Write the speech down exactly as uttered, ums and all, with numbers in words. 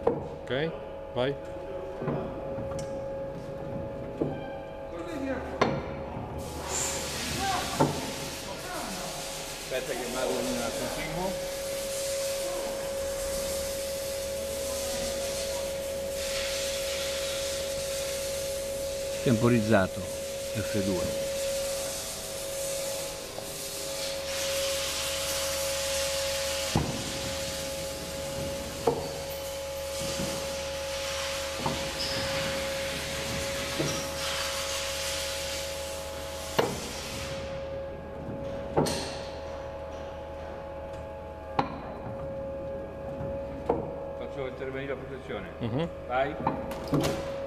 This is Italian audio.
Ok, vai. Aspetta che vado in continuo. Temporizzato F due. Faccio intervenire la protezione. Mhm. Vai.